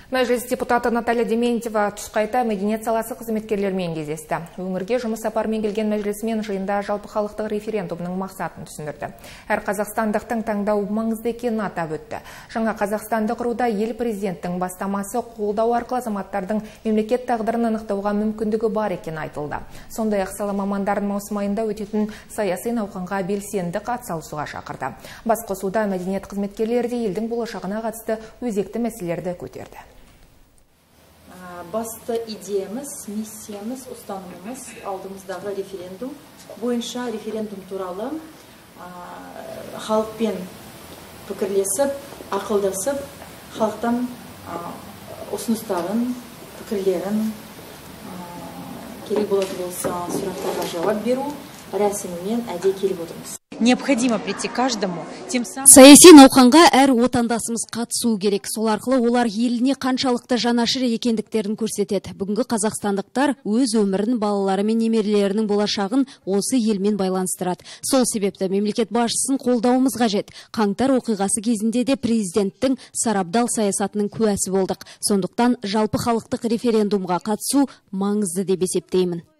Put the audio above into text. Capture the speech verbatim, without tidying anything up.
Мәжіліс депутаты Наталья Дементьева Түшқайта мәдениет саласы қызметкерлермен кездесті. Өңірге жұмыс сапарымен келген мәжілісмен жиында жалпы халықтық референдумның мақсатын түсіндірді. Әр қазақстандықтың таңдау маңызды екенін атап өтті. Жаңа Қазақстанды құруда ел президенттің бастамасы қолдау арқылы азаматтардың мемлекет тағдырын анықтауға мүмкіндігі бар екені айтылды. Сондай-ақ сала мамандарын маусым айында өтетін саяси науқанға белсенді қатысуға шақырды. Басқосуда мәдениет қызметкерлері де елдің болашағына қатысты өзекті мәселелерді көтерді. Басты идеямыз, миссиямыз, ұстанымымыз алдымыздағы референдум бойынша референдум туралы халықпен пікірлесіп, ақылдасып, халықтан ұсыныстарын, пікірлерін керек болатын болса сұрақтарға жауап беру рәсімімен әдей келіп отырмыз. Необходимо прийти каждому, тем самым... Саяси науқанға әр отандасымыз қатысу керек. Сол арқылы олар еліне қаншалықты жанашыр екендіктерін көрсетеді. Бүгінгі қазақстандықтар өз өмірін, балалары мен немерелерінің болашағын осы елмен байланыстырады. Сол себепті мемлекет басшысын қолдауымыз қажет. Қаңтар оқиғасы кезінде де президенттің сарабдал саясатының куәсі болдық. Сондықтан жалпы халықтық референдумға қатысу маңызды деп есептеймін.